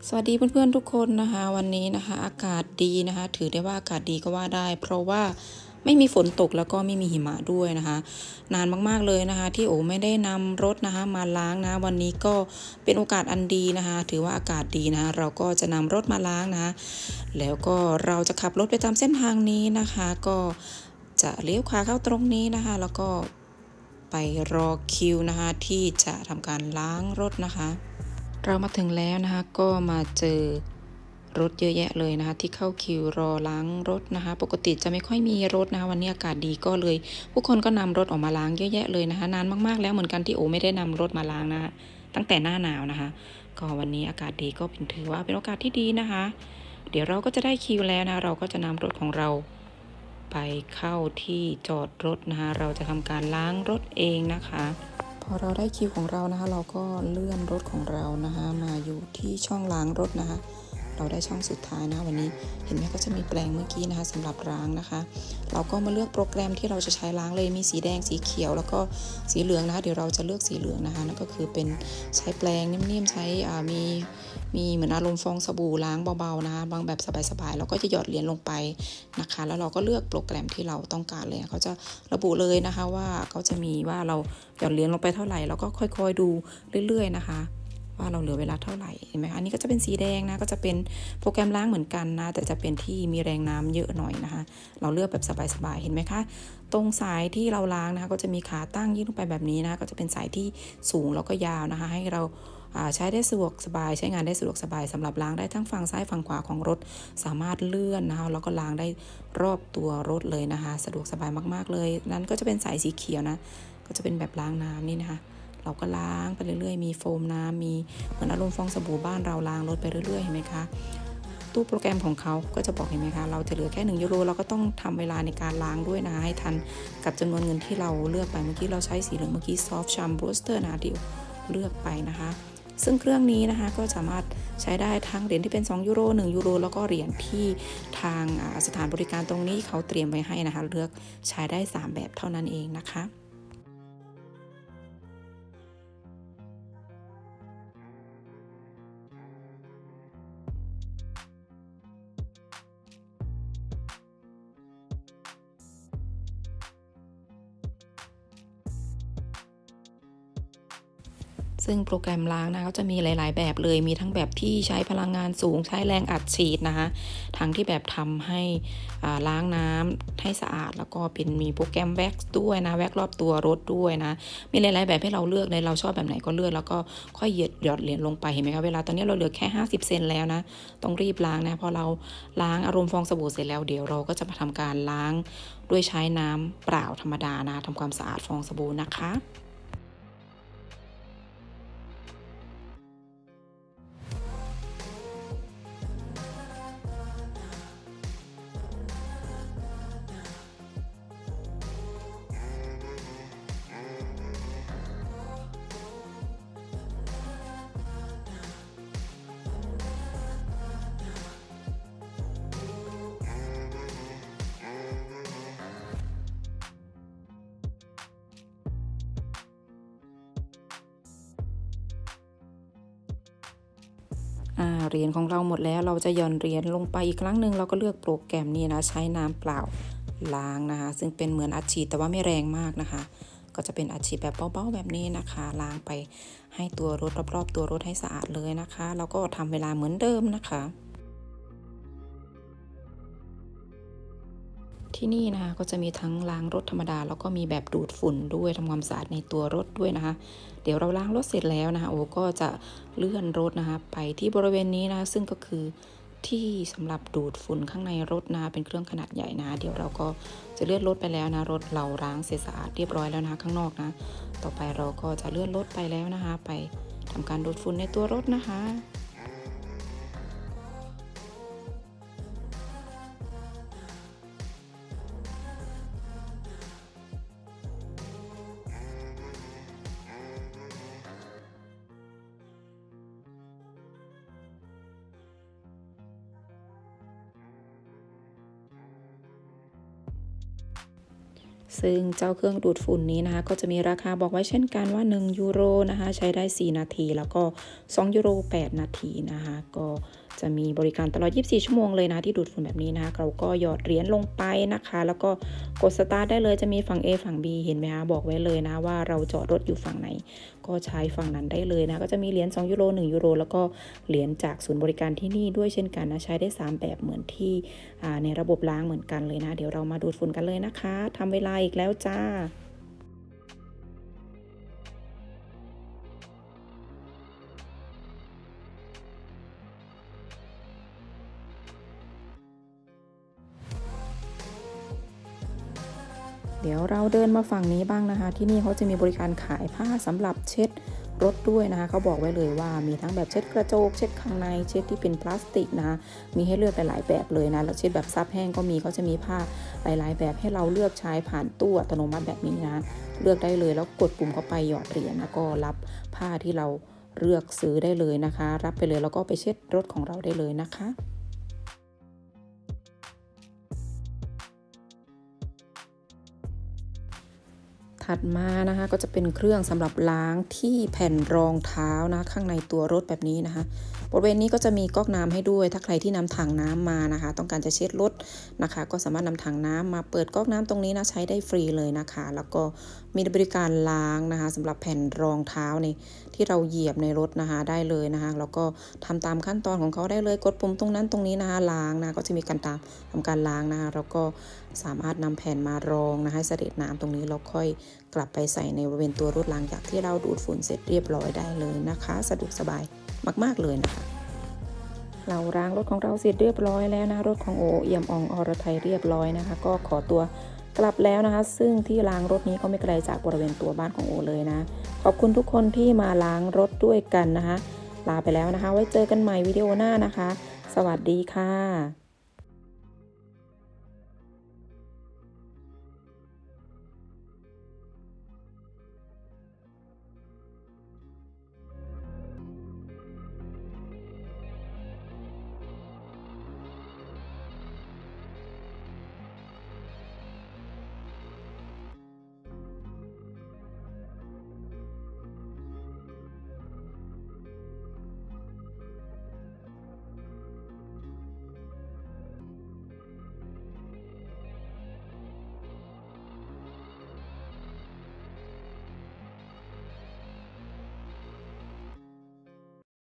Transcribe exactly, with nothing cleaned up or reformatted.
สวัสดีเพื่อนๆทุกคนนะคะวันนี้นะคะอากาศดีนะคะถือได้ว่าอากาศดีก็ว่าได้เพราะว่าไม่มีฝนตกแล้วก็ไม่มีหิมะด้วยนะคะนานมากๆเลยนะคะที่โอไม่ได้นำรถนะคะมาล้างนะวันนี้ก็เป็นโอกาสอันดีนะคะถือว่าอากาศดีนะคะเราก็จะนำรถมาล้างนะคะแล้วก็เราจะขับรถไปตามเส้นทางนี้นะคะก็จะเลี้ยวขวาเข้าตรงนี้นะคะแล้วก็ไปรอคิวนะคะที่จะทำการล้างรถนะคะเรามาถึงแล้วนะคะก็มาเจอรถเยอะแยะเลยนะคะที่เข้าคิวรอล้างรถนะคะปกติจะไม่ค่อยมีรถนะคะวันนี้อากาศดีก็เลยผู้คนก็นำรถออกมาล้างเยอะแยะเลยนะคะนานมากๆแล้วเหมือนกันที่โอไม่ได้นำรถมาล้างนะคะตั้งแต่หน้าหนาวนะคะก็วันนี้อากาศดีก็เป็นถือว่าเป็นโอกาสที่ดีนะคะเดี๋ยวเราก็จะได้คิวแล้วนะเราก็จะนำรถของเราไปเข้าที่จอดรถนะคะเราจะทำการล้างรถเองนะคะพอเราได้คิวของเรานะคะเราก็เลื่อนรถของเรานะคะมาอยู่ที่ช่องล้างรถนะคะเราได้ช่องสุดท้ายนะวันนี้เห็นไหมก็จะมีแปลงเมื่อกี้นะคะสำหรับล้างนะคะเราก็มาเลือกโปรแกรมที่เราจะใช้ล้างเลยมีสีแดงสีเขียวแล้วก็สีเหลืองนะคะเดี๋ยวเราจะเลือกสีเหลืองนะคะนั่นก็คือเป็นใช้แปลงนิ่มๆใช้อ่ามีมีเหมือนอารมณ์ฟองสบู่ล้างเบาๆนะคะบางแบบสบายๆเราก็จะหยอดเหรียญลงไปนะคะแล้วเราก็เลือกโปรแกรมที่เราต้องการเลยเขาจะระบุเลยนะคะว่าเขาจะมีว่าเราหยอดเหรียญลงไปเท่าไหร่เราก็ค่อยๆดูเรื่อยๆนะคะว่าเราเหลือเวลาเท่าไหร่เห็นไหมคะอันนี้ก็จะเป็นสีแดงนะก็จะเป็นโปรแกรมล้างเหมือนกันนะแต่จะเป็นที่มีแรงน้ำเยอะหน่อยนะคะเราเลือกแบบสบายๆเห็นไหมคะตรงสายที่เราล้างนะคะก็จะมีขาตั้งยื่นลงไปแบบนี้นะก็จะเป็นสายที่สูงแล้วก็ยาวนะคะให้เราใช้ได้สะดวกสบายใช้งานได้สะดวกสบายสำหรับล้างได้ทั้งฝั่งซ้ายฝั่งขวาของรถสามารถเลื่อนนะคะแล้วก็ล้างได้รอบตัวรถเลยนะคะสะดวกสบายมากๆเลยนั้นก็จะเป็นสายสีเขียวนะก็จะเป็นแบบล้างน้ำนี่นะคะเราก็ล้างไปเรื่อยๆมีโฟมน้ำมีเหมือนอารมณ์ฟองสบู่บ้านเราล้างรถไปเรื่อยๆเห็นไหมคะตู้โปรแกรมของเขาก็จะบอกเห็นไหมคะเราจะเหลือแค่หนึ่งยูโรเราก็ต้องทำเวลาในการล้างด้วยนะให้ทันกับจำนวนเงินที่เราเลือกไปเมื่อกี้เราใช้สีเหลืองเมื่อกี้ Soft Charm Booster นะที่เลือกไปนะคะซึ่งเครื่องนี้นะคะก็สามารถใช้ได้ทั้งเหรียญที่เป็นสองยูโรหนึ่งยูโรแล้วก็เหรียญที่ทางสถานบริการตรงนี้เขาเตรียมไว้ให้นะคะเลือกใช้ได้สามแบบเท่านั้นเองนะคะซึ่งโปรแกรมล้างนะก็จะมีหลายๆแบบเลยมีทั้งแบบที่ใช้พลังงานสูงใช้แรงอัดฉีดนะคะทั้งที่แบบทำให้ล้างน้ำให้สะอาดแล้วก็เป็นมีโปรแกรมแว็กซ์ด้วยนะแว็กซ์รอบตัวรถด้วยนะมีหลายๆแบบให้เราเลือกเลยเราชอบแบบไหนก็เลือกแล้วก็ค่อยหยดหยอดเหรียญลงไปเห็นไหมคะเวลาตอนนี้เราเหลือแค่ห้าสิบเซนแล้วนะต้องรีบล้างนะพอเราล้างอารมณ์ฟองสบู่เสร็จแล้วเดี๋ยวเราก็จะมาทำการล้างด้วยใช้น้ำเปล่าธรรมดานะทำความสะอาดฟองสบู่นะคะเหรียญของเราหมดแล้วเราจะหย่อนเหรียญลงไปอีกครั้งหนึ่งเราก็เลือกโปรแกรมนี้นะใช้น้ำเปล่าล้างนะคะซึ่งเป็นเหมือนอัดฉีดแต่ว่าไม่แรงมากนะคะก็จะเป็นอัดฉีดแบบเบาๆแบบนี้นะคะล้างไปให้ตัวรถรอบๆตัวรถให้สะอาดเลยนะคะแล้วก็ทำเวลาเหมือนเดิมนะคะที่นี่นะคะก็จะมีทั้งล้างรถธรรมดาแล้วก็มีแบบดูดฝุ่นด้วยทำความสะอาดในตัวรถด้วยนะคะเดี๋ยวเราล้างรถเสร็จแล้วนะคะโอ้ก็จะเลื่อนรถนะคะไปที่บริเวณนี้นะซึ่งก็คือที่สำหรับดูดฝุ่นข้างในรถนะเป็นเครื่องขนาดใหญ่นะเดี๋ยวเราก็จะเลื่อนรถไปแล้วนะรถเราล้างเสร็จสะอาดเรียบร้อยแล้วนะคะข้างนอกนะต่อไปเราก็จะเลื่อนรถไปแล้วนะคะไปทำการดูดฝุ่นในตัวรถนะคะซึ่งเจ้าเครื่องดูดฝุ่นนี้นะคะก็จะมีราคาบอกไว้เช่นกันว่าหนึ่งยูโรนะคะใช้ได้สี่นาทีแล้วก็สองยูโรแปดนาทีนะคะก็จะมีบริการตลอดยี่สิบสี่ชั่วโมงเลยนะที่ดูดฝุ่นแบบนี้นะคะเราก็หยอดเหรียญลงไปนะคะแล้วก็กดสตาร์ทได้เลยจะมีฝั่ง A ฝั่ง B เห็นไหมคะบอกไว้เลยนะว่าเราจอดรถอยู่ฝั่งไหนก็ใช้ฝั่งนั้นได้เลยนะก็จะมีเหรียญสองยูโรหนึ่งยูโรแล้วก็เหรียญจากศูนย์บริการที่นี่ด้วยเช่นกันนะใช้ได้สามแบบเหมือนที่ในระบบล้างเหมือนกันเลยนะเดี๋ยวเรามาดูดฝุ่นกันเลยนะคะทำเวลาอีกแล้วจ้าเดี๋ยวเราเดินมาฝั่งนี้บ้างนะคะที่นี่เขาจะมีบริการขายผ้าสำหรับเช็ดรถด้วยนะคะเขาบอกไว้เลยว่ามีทั้งแบบเช็ดกระจกเช็ดข้างในเช็ดที่เป็นพลาสติกนะคะมีให้เลือกหลายๆแบบเลยนะแล้วเช็ดแบบซับแห้งก็มีเขาจะมีผ้าหลายๆแบบให้เราเลือกใช้ผ่านตู้อัตโนมัติแบบนี้นะเลือกได้เลยแล้วกดปุ่มเข้าไปหยอดเหรียญนะก็รับผ้าที่เราเลือกซื้อได้เลยนะคะรับไปเลยแล้วก็ไปเช็ดรถของเราได้เลยนะคะถัดมานะคะก็จะเป็นเครื่องสำหรับล้างที่แผ่นรองเท้านะข้างในตัวรถแบบนี้นะคะบริเวณนี้ก็จะมีก๊อกน้ำให้ด้วยถ้าใครที่นำถังน้ำมานะคะต้องการจะเช็ดรถนะคะก็สามารถนำถังน้ำมาเปิดก๊อกน้ำตรงนี้นะใช้ได้ฟรีเลยนะคะแล้วก็มีบริการล้างนะคะสำหรับแผ่นรองเท้าในที่เราเหยียบในรถนะคะได้เลยนะคะแล้วก็ทำตามขั้นตอนของเขาได้เลยกดปุ่มตรงนั้นตรงนี้นะคะล้างนะก็จะมีการตามทำการล้างนะคะแล้วก็สามารถนำแผ่นมารองนะคะเสด็จน้ำตรงนี้แล้วค่อยกลับไปใส่ในบริเวณตัวรถหลังจากที่เราดูดฝุ่นเสร็จเรียบร้อยได้เลยนะคะสะดวกสบายมากๆเลยนะคะเราล้างรถของเราเสร็จเรียบร้อยแล้วนะรถของโอเอี่ยมอองอรไทยเรียบร้อยนะคะก็ขอตัวกลับแล้วนะคะซึ่งที่ล้างรถนี้ก็ไม่ไกลจากบริเวณตัวบ้านของโอเลยนะขอบคุณทุกคนที่มาล้างรถด้วยกันนะคะลาไปแล้วนะคะไว้เจอกันใหม่วิดีโอหน้านะคะสวัสดีค่ะ